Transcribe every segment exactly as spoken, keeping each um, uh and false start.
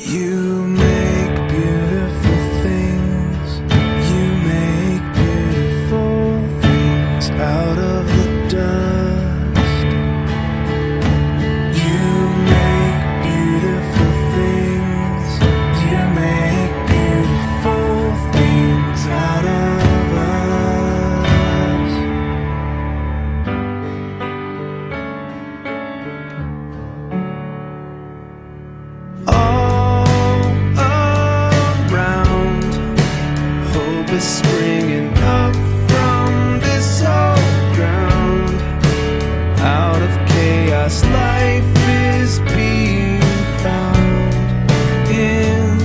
You make beautiful things. You make beautiful things out of the dust. You make beautiful things. You make beautiful things out of us. All around, hope is springing up from this old ground. Out of chaos, life is being found in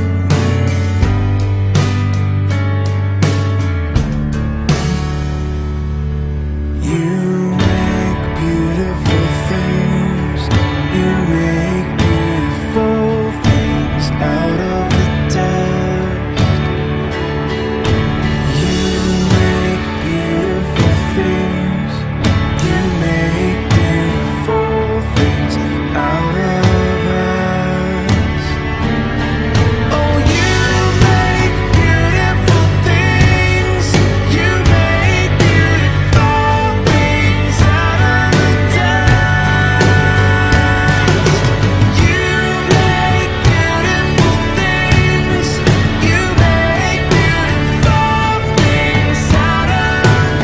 you. You make beautiful things. You make beautiful things out of the dust. You make beautiful things. You make beautiful things out of us. Oh, you make beautiful things. You make beautiful things out of the dust. You make beautiful things. You make beautiful things out of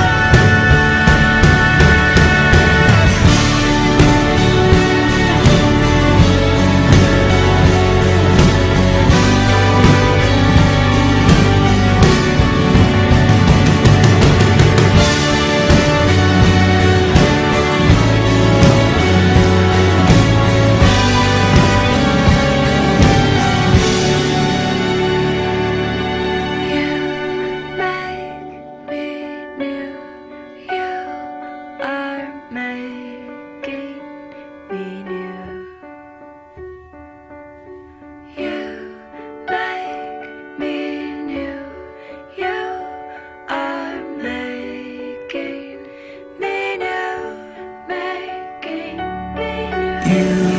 you